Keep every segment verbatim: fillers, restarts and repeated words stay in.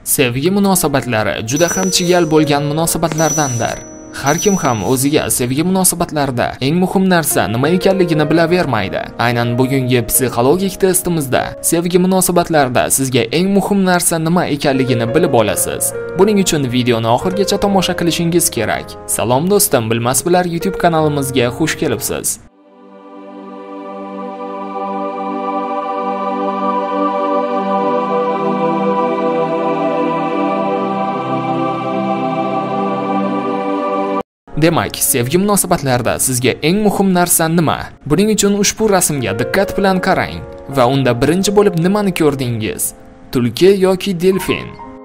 Sevgi munosabatlari juda ham chigal bo'lgan munosabatlardandir. Har kim ham o'ziga sevgi munosabatlarida eng muhim narsa nima ekanligini bilavermaydi. Aynan bugungi psixologik testimizda sevgi munosabatlarida sizga eng muhim narsa nima ekanligini bilib olasiz. Buning uchun videoni oxirigacha tomosha qilishingiz kerak. Salom do'stim, Bilmas Bilar YouTube kanalimizga xush kelibsiz. Demak, sevgi munosabatlarida sizga eng muhim narsa nima? Buning uchun ushbu rasmga diqqat bilan qarang va unda birinchi bo'lib nimani ko'rdingiz? Tulki yoki delfin?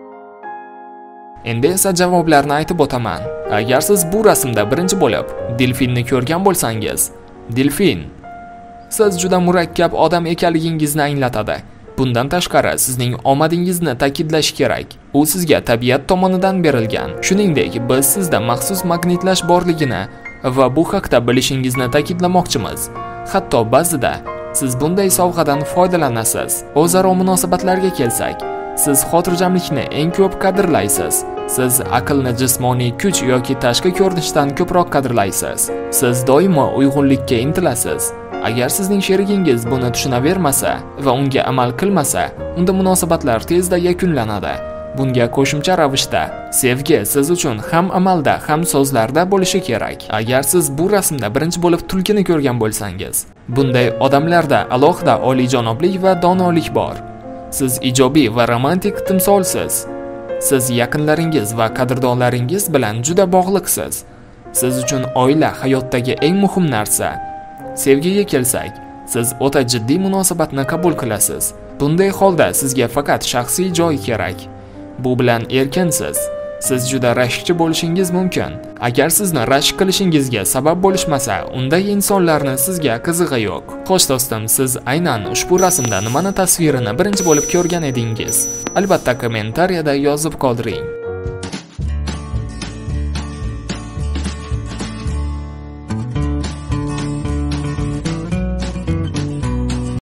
Endi esa javoblarni aytib o'taman. Agar siz bu rasmda birinchi bo'lib delfinni ko'rgan bo'lsangiz, delfin siz juda murakkab odam ekanligingizni anglatadi. Bundan tashqari, sizning omadingizni ta'kidlash kerak. U sizga tabiat tomonidan berilgan. Shuningdek, biz sizda maxsus magnitlash borligini va bu haqda bilishingizni ta'kidlamoqchimiz. Hatto ba'zida siz bunday sovg'adan foydalanasiz. O'zaro munosabatlarga kelsak, siz xotirjamlikni eng ko'p qadrlaysiz. Siz aqlni jismoniy kuch yoki tashqi ko'rinishdan ko'proq qadrlaysiz. Siz doimo uyg'unlikka intilasiz. Agar sizning sherigingiz buni tushunavermasa va unga amal qilmasa, unda munosabatlar tezda yakunlanadi. Bunga qo'shimcha ravishda sevgi siz uchun ham amalda, ham so'zlarda bo'lishi kerak. Agar siz bu rasmda birinchi bo'lib tulkini ko'rgan bo'lsangiz, bunday odamlarda alohida oliyjanoblik va donolik bor. Siz ijobiy va romantik timsolsiz. Siz yaqinlaringiz va qadrdonlaringiz bilan juda bog'liqsiz. Siz uchun oila hayotdagi eng muhim narsa. Sevgiga kelsak, siz o'ta jiddiy munosabatni qabul qilasiz. Bunday holda sizga faqat shaxsiy joy kerak. Bu bilan erkinsiz. Siz juda rashkchi bo'lishingiz mumkin. Agar sizni rashk qilishingizga sabab bo'lishmasa, unday insonlarni sizga qizig'i yo'q. Xo'sh do'stim, siz aynan ushbu rasmda nimani tasvirini birinchi bo'lib ko'rgan edingiz? Albatta kommentariyada yozib qoldiring.